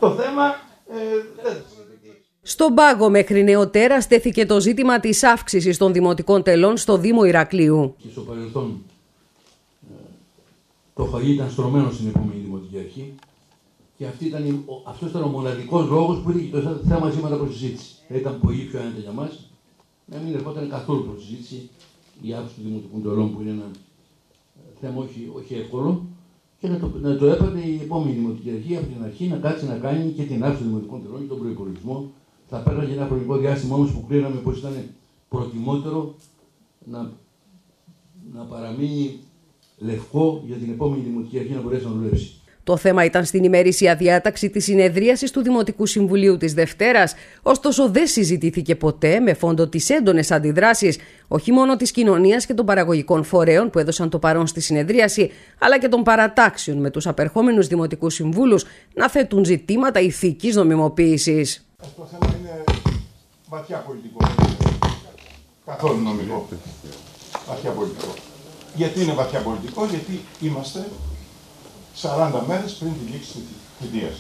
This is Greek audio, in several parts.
Το θέμα Στον πάγο μέχρι νεοτέρα στέθηκε το ζήτημα της αύξησης των δημοτικών τελών στο Δήμο Ηρακλείου. Και στο παρελθόν το χαλί ήταν στρωμένο στην επόμενη Δημοτική Αρχή και αυτός ήταν ο μοναδικός λόγος που είχε το θέμα σήμερα προς συζήτηση. Ήταν πολύ πιο άνετα για μας να μην ερχόταν καθόλου προς συζήτηση η αύξηση των δημοτικών τελών, που είναι ένα θέμα όχι εύκολο, και να το έπαιρνε η επόμενη Δημοτική Αρχή από την αρχή να κάτσει να κάνει και την αύξηση των δημοτικών τελών και τον προϋπολογισμό. Θα πέρασε ένα χρονικό διάστημα όμως που κρίναμε πως ήταν προτιμότερο να παραμείνει λευκό για την επόμενη Δημοτική Αρχή να μπορέσει να δουλέψει. Το θέμα ήταν στην ημερήσια διάταξη της συνεδρίασης του Δημοτικού Συμβουλίου της Δευτέρας, ωστόσο δεν συζητήθηκε ποτέ, με φόντο τις έντονες αντιδράσεις όχι μόνο της κοινωνίας και των παραγωγικών φορέων που έδωσαν το παρόν στη συνεδρίαση, αλλά και των παρατάξεων με τους απερχόμενους δημοτικούς συμβούλους να θέτουν ζητήματα ηθικής νομιμοποίησης. Το θέμα είναι βαθιά πολιτικό. Καθόλου νομικό. Βαθιά πολιτικό. Γιατί είναι βαθιά πολιτικό? Γιατί είμαστε 40 μέρες πριν τη λήξη της θητείας.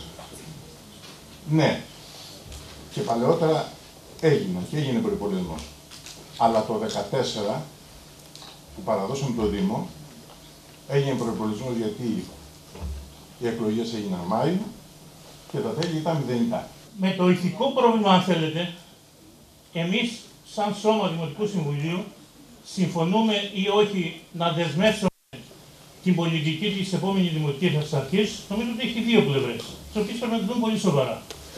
Ναι, και παλαιότερα έγινε προϋπολογισμός. Αλλά το 2014 που παραδώσαμε το Δήμο, έγινε προϋπολογισμός γιατί οι εκλογές έγιναν Μάιο και τα τέλη ήταν μηδενικά. Με το ηθικό πρόβλημα, αν θέλετε, εμείς σαν σώμα Δημοτικού Συμβουλίου συμφωνούμε ή όχι να δεσμεύσουμε την πολιτική της επόμενης Δημοτικής Αρχής. Νομίζω ότι έχει δύο πλευρές, τις οποίες πρέπει να τις δούμε πολύ σοβαρά.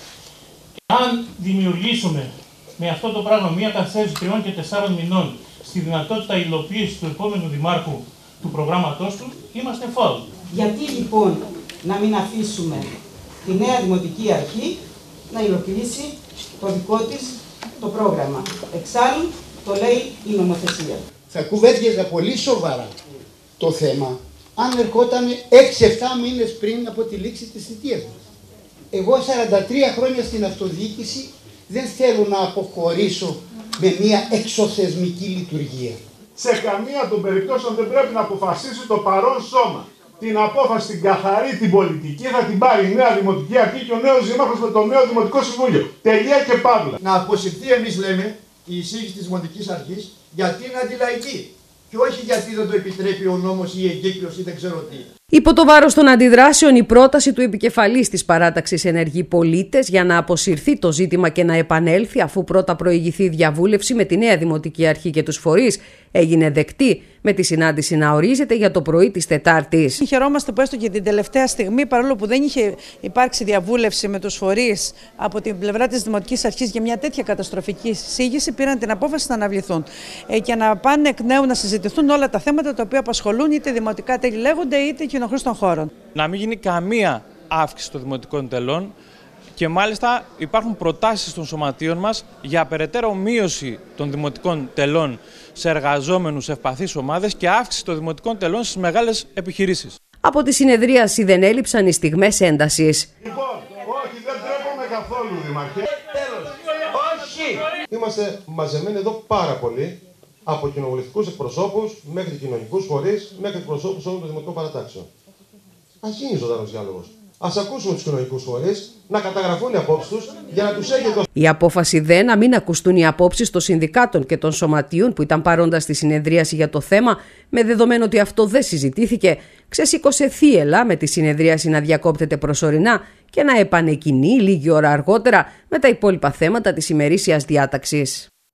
Αν δημιουργήσουμε με αυτό το πράγμα μια καθυστέρηση 3 και 4 μηνών στη δυνατότητα υλοποίησης του επόμενου Δημάρχου του προγράμματός του, είμαστε φάουλ. Γιατί λοιπόν να μην αφήσουμε τη νέα Δημοτική Αρχή να υλοποιήσει το δικό της το πρόγραμμα? Εξάλλου το λέει η νομοθεσία. Θα κουβέντιαζα πολύ σοβαρά το θέμα αν ερχόταν 6-7 μήνες πριν από τη λήξη της θητείας μας. Εγώ 43 χρόνια στην αυτοδιοίκηση δεν θέλω να αποχωρήσω με μια εξωθεσμική λειτουργία. Σε καμία των περιπτώσεων δεν πρέπει να αποφασίσει το παρόν σώμα. Την απόφαση, την καθαρή, την πολιτική θα την πάρει η νέα Δημοτική Αρχή και ο νέος Δήμαρχος με το νέο Δημοτικό Συμβούλιο. Τελεία και παύλα. Να αποσυρθεί, εμείς λέμε, η εισήγηση της Δημοτικής Αρχής, γιατί είναι αντιλαϊκή. Και όχι γιατί δεν το επιτρέπει ο νόμος ή η εγκύκλωση ή δεν ξέρω τι. Υπό το βάρος των αντιδράσεων, η πρόταση του επικεφαλής της παράταξης Ενεργοί Πολίτες για να αποσυρθεί το ζήτημα και να επανέλθει, αφού πρώτα προηγηθεί διαβούλευση με τη νέα Δημοτική Αρχή και τους φορείς, έγινε δεκτή, με τη συνάντηση να ορίζεται για το πρωί της Τετάρτης. Χαιρόμαστε που έστω και την τελευταία στιγμή, παρόλο που δεν είχε υπάρξει διαβούλευση με τους φορείς από την πλευρά της Δημοτικής Αρχής για μια τέτοια καταστροφική εισήγηση, πήραν την απόφαση να αναβληθούν και να πάνε εκ νέου να συζητηθούν όλα τα θέματα τα οποία απασχολούν είτε δημοτικά τέλη λέγονται είτε κοινοχρήστων χώρων. Να μην γίνει καμία αύξηση των δημοτικών τελών. Και μάλιστα υπάρχουν προτάσεις των σωματείων μας για περαιτέρω μείωση των δημοτικών τελών σε εργαζόμενους, σε ευπαθείς ομάδες και αύξηση των δημοτικών τελών στις μεγάλες επιχειρήσεις. Από τη συνεδρίαση δεν έλειψαν οι στιγμές έντασης. Λοιπόν, όχι, δεν τρέπομαι καθόλου, Δημαρχέ. Τέλος, όχι! Είμαστε μαζεμένοι εδώ πάρα πολύ, από κοινοβουλευτικούς εκπροσώπους μέχρι κοινωνικούς φορείς, μέχρι εκπροσώπους όλων των δημοτικών παρατάξεων. Ας γίνει ζωντανός διάλογος. Ας ακούσουμε τους κοινωνικούς φορείς να καταγραφούν οι απόψεις τους για να τους έχει δοθεί. Η απόφαση δε να μην ακουστούν οι απόψεις των συνδικάτων και των σωματείων που ήταν παρόντα στη συνεδρίαση για το θέμα, με δεδομένο ότι αυτό δεν συζητήθηκε, ξεσήκωσε θύελλα με τη συνεδρίαση να διακόπτεται προσωρινά και να επανεκκινεί λίγη ώρα αργότερα με τα υπόλοιπα θέματα της ημερήσιας διάταξης.